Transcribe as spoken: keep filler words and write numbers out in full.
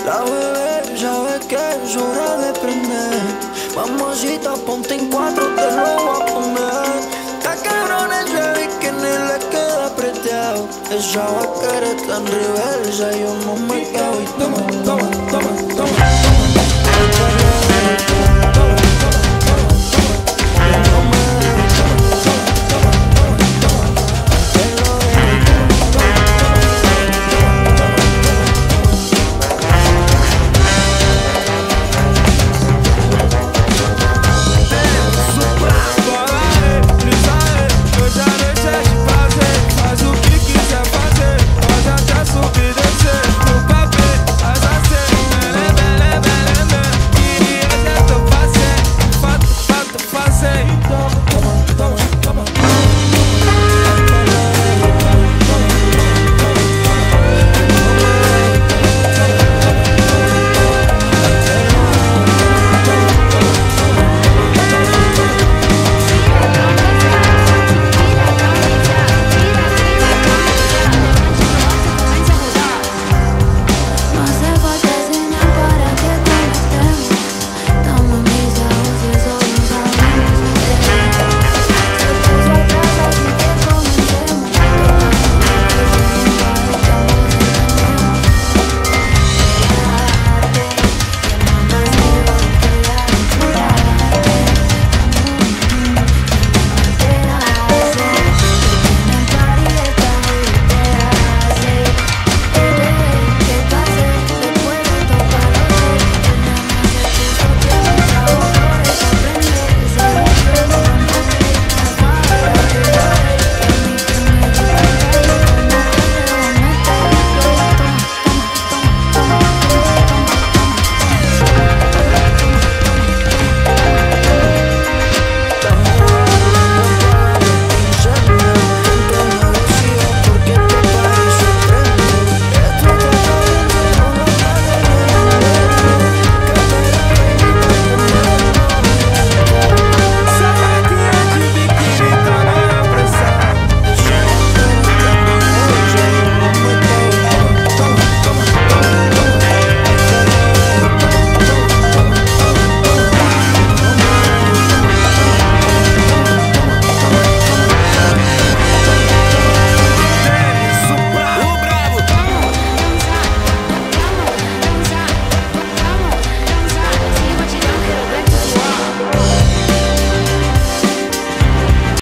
La bebé sabe que es hora de prender. Mamacita, ponte en cuatro, te lo voy a poner. Está cabrón ese bikini, le queda apreteado. Esa vaquera está en reversa, yo no me quedo. Y toma, toma, toma, toma.